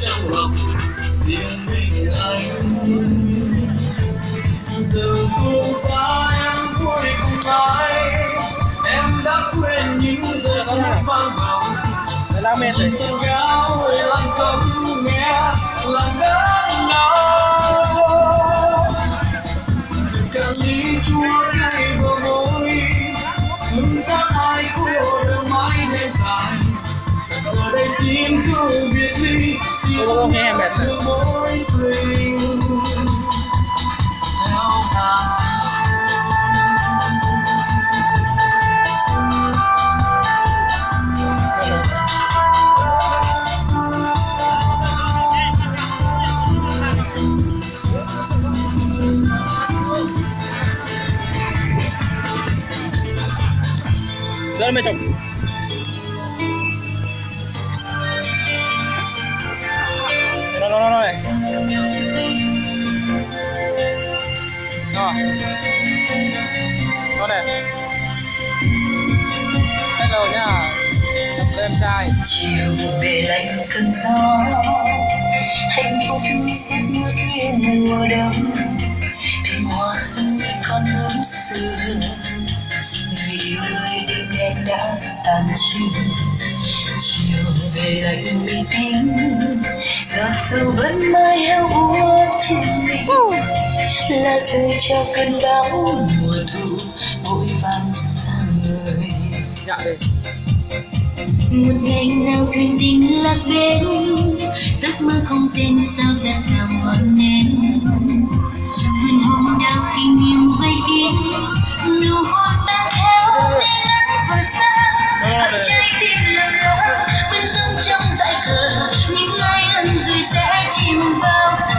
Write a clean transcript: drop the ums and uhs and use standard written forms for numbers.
trong lòng riêng mình anh. Giờ phương xa em cuối cùng ai, em đã quên những giờ phút vang vọng. Lần sân gáo lặng cấm nghe lặng đớn đau. Dù cả ly chua ngày bờ môi, hương sắc ai của đôi mái đêm dài. Giờ đây xin cứ biệt ly, yêu em thương mối tình theo hàng. Dẫn mày chồng. Nó này. Nó này. Hello nha. Em trai. Chiều về lạnh cơn gió, hạnh phúc sẽ ngước như mùa đông. Thêm hoa như con bướm xưa, người yêu ơi đêm đen đã tàn chiều. Chiều về lạnh mây tím, giọt sâu vẫn mãi heo úa trên mình. Là rơi cho cơn bão mùa thu vội vàng xa người. Dạ đi. Một ngày nào thuyền tình lạc bên, giấc mơ không tên sao dạt dào ngọn nến. Vườn hồng đào kỷ niệm vây kín, nụ hôn tan theo tia nắng vừa xa. Trái tim lầm lỡ vẫn sống trong dại khờ, những ai ân rồi sẽ chìm vào.